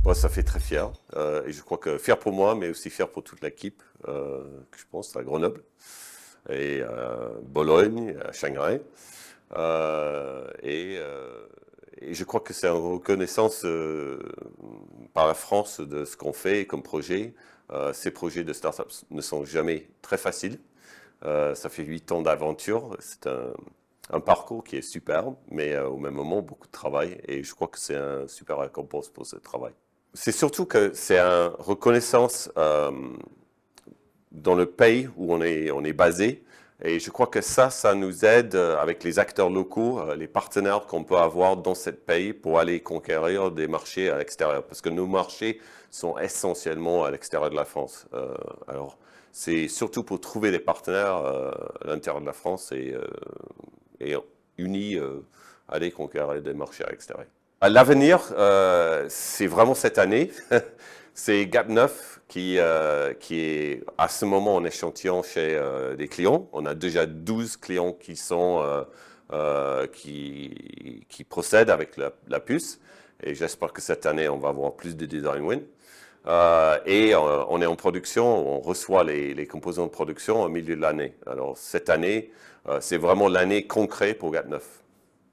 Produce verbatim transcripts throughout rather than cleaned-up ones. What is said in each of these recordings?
Moi, ça fait très fier. Euh, et je crois que fier pour moi, mais aussi fier pour toute l'équipe, euh, que je pense à Grenoble, et à Bologne, à Shanghai. Euh, et, euh, et je crois que c'est une reconnaissance euh, par la France de ce qu'on fait comme projet. Euh, ces projets de start-up ne sont jamais très faciles. Euh, ça fait huit ans d'aventure. C'est un, un parcours qui est superbe, mais euh, au même moment, beaucoup de travail. Et je crois que c'est un super récompense pour ce travail. C'est surtout que c'est une reconnaissance euh, dans le pays où on est, on est basé. Et je crois que ça, ça nous aide avec les acteurs locaux, les partenaires qu'on peut avoir dans ce pays pour aller conquérir des marchés à l'extérieur. Parce que nos marchés sont essentiellement à l'extérieur de la France. Euh, alors, c'est surtout pour trouver des partenaires euh, à l'intérieur de la France et, euh, et unis euh, aller conquérir des marchés à l'extérieur. L'avenir, euh, c'est vraiment cette année. C'est Gap neuf qui, euh, qui est à ce moment en échantillon chez euh, des clients. On a déjà douze clients qui, sont, euh, euh, qui, qui procèdent avec la, la puce. Et j'espère que cette année, on va avoir plus de design win. Euh, et euh, on est en production, on reçoit les, les composants de production au milieu de l'année. Alors cette année, euh, c'est vraiment l'année concrète pour Gap neuf.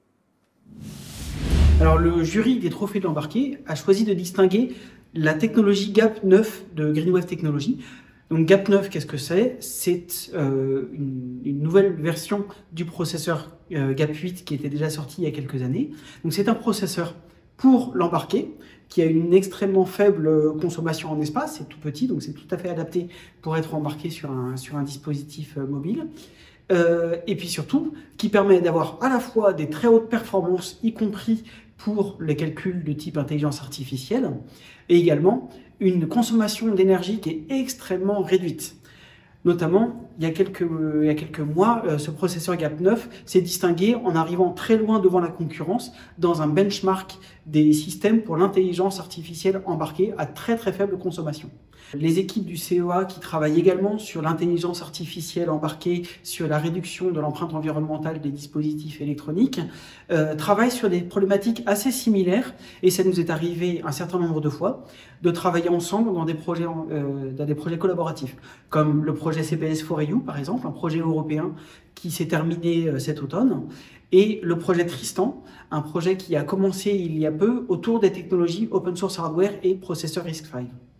Alors le jury des trophées de l'embarqué a choisi de distinguer la technologie Gap neuf de GreenWave Technologies. Donc Gap neuf, qu'est-ce que c'est? C'est euh, une, une nouvelle version du processeur euh, Gap huit qui était déjà sorti il y a quelques années. Donc c'est un processeur pour l'embarqué qui a une extrêmement faible consommation en espace, c'est tout petit, donc c'est tout à fait adapté pour être embarqué sur un, sur un dispositif mobile. Euh, et puis surtout, qui permet d'avoir à la fois des très hautes performances, y compris pour les calculs de type intelligence artificielle, et également une consommation d'énergie qui est extrêmement réduite. Notamment, il y a quelques, il y a quelques mois, ce processeur Gap neuf s'est distingué en arrivant très loin devant la concurrence dans un benchmark des systèmes pour l'intelligence artificielle embarquée à très très faible consommation. Les équipes du C E A qui travaillent également sur l'intelligence artificielle embarquée, sur la réduction de l'empreinte environnementale des dispositifs électroniques, euh, travaillent sur des problématiques assez similaires, et ça nous est arrivé un certain nombre de fois, de travailler ensemble dans des projets, euh, dans des projets collaboratifs, comme le projet C P S quatre E U par exemple, un projet européen qui s'est terminé euh, cet automne, et le projet Tristan, un projet qui a commencé il y a peu autour des technologies open source hardware et processeur RISC-V.